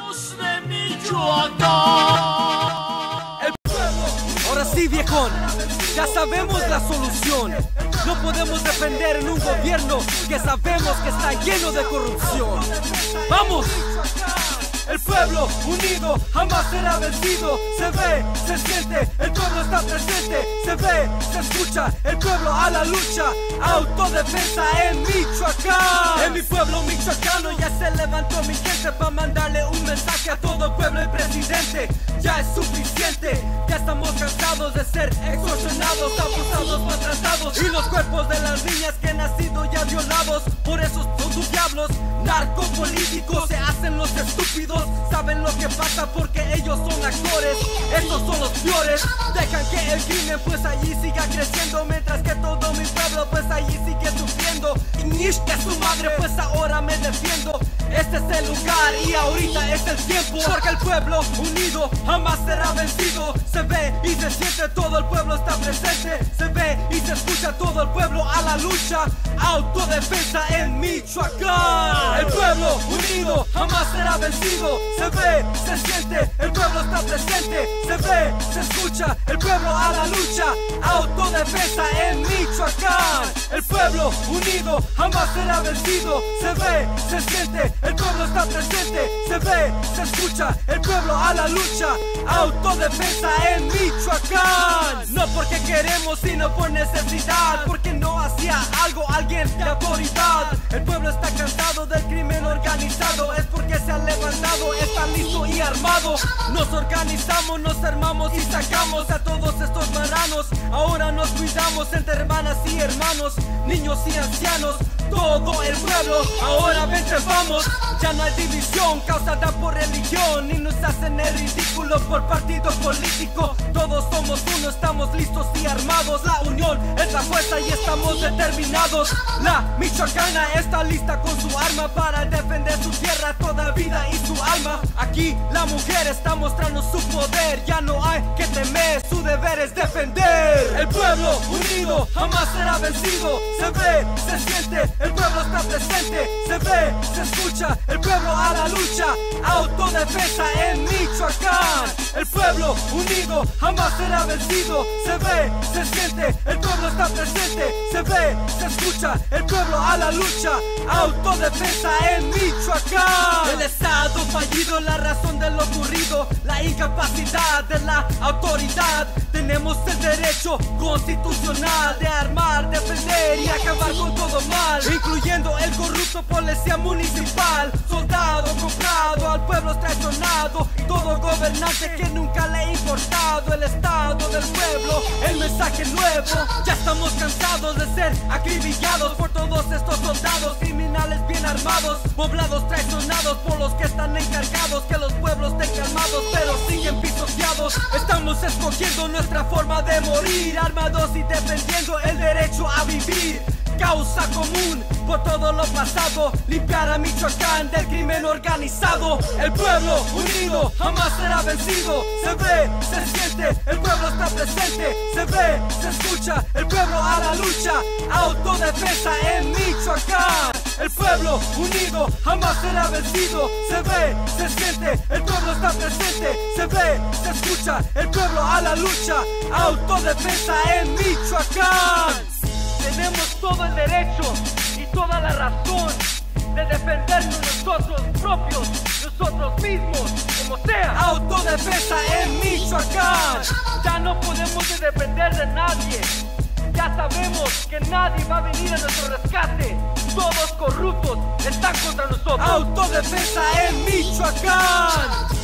Somos de Michoacán. El pueblo. Ahora sí, viejón, ya sabemos la solución. No podemos defender en un gobierno que sabemos que está lleno de corrupción. ¡Vamos! El pueblo unido jamás será vencido. Se ve, se siente, el pueblo está presente. Se ve, se escucha, el pueblo a la lucha. Autodefensa en Michoacán. En mi pueblo michoacano ya se levantó mi gente para mandarle un mensaje a todo el pueblo y presidente. Ya es suficiente, ya estamos cansados de ser extorsionados, abusados, maltratados, y los cuerpos de las niñas que han nacido ya violados. Por esos tus diablos narcopolíticos se hacen los estúpidos. Saben lo que pasa porque ellos son actores. Estos son los peores. Dejan que el crimen pues allí siga creciendo, mientras que todo mi pueblo pues allí sigue sufriendo. Nish que su madre pues ahora me defiendo. Este es el lugar y ahorita es el tiempo, porque el pueblo unido jamás será vencido. Se ve y se siente, todo el pueblo está presente. Se ve y se escucha, todo el pueblo a la lucha. Autodefensa en Michoacán. El pueblo unido jamás será vencido. Se ve, se siente, el pueblo está presente. Se ve, se escucha, el pueblo a la lucha. Autodefensa en Michoacán. El pueblo unido jamás será vencido. Se ve, se siente, el pueblo está presente. Se ve, se escucha, el pueblo a la lucha. Autodefensa en Michoacán. No porque queremos, sino por necesidad, porque no hacía algo alguien de autoridad. El pueblo está cansado del crimen organizado, es porque se ha levantado, está listo y armado. Nos organizamos, nos armamos y sacamos a todos estos marranos. Ahora nos cuidamos entre hermanas y hermanos, niños y ancianos, todo el pueblo. Ahora vente, vamos, ya no hay división causada por religión, ni nos hacen el ridículo por partido político. Todos somos uno, estamos listos y armados. La unión es la fuerza y estamos determinados. La michoacana está lista con su arma para defender su tierra, toda vida y su alma. Aquí la mujer está mostrando su poder, ya no hay que temer, su deber es defender. El pueblo unido jamás será vencido. Se ve, se siente, el pueblo está presente. Se ve, se escucha, el pueblo a la lucha. Autodefensa en Michoacán. El pueblo unido jamás será vencido. Se ve, se siente, el pueblo está presente. Se ve, se escucha, el pueblo a la lucha. Autodefensa en Michoacán. El estado fallido, la razón de lo ocurrido, la incapacidad de la autoridad. Tenemos el derecho constitucional de armar, defender y acabar con todo mal, incluyendo el corrupto policía municipal, soldado comprado, al pueblo traicionado, y todo gobernante que nunca le ha importado el estado del pueblo. El mensaje nuevo, ya estamos cansados de ser acribillados por todos estos soldados criminales bien armados, poblados traicionados por los que están encargados que los pueblos estén calmados, pero siguen pisoteados. Estamos escogiendo nuestra forma de morir, armados y defendiendo el derecho a vivir. Causa común por todo lo pasado, limpiar a Michoacán del crimen organizado. El pueblo unido jamás será vencido. Se ve, se siente, el pueblo está presente. Se ve, se escucha, el pueblo a la lucha. Autodefensa en Michoacán. El pueblo unido jamás será vencido. Se ve, se siente, el pueblo está presente. Se ve, se escucha, el pueblo a la lucha. Autodefensa en Michoacán. Tenemos todo el derecho y toda la razón de defendernos nosotros propios, nosotros mismos, como sea. Autodefensa en Michoacán. Ya no podemos depender de nadie. Ya sabemos que nadie va a venir a nuestro rescate. Todos corruptos están contra nosotros. Autodefensa en Michoacán.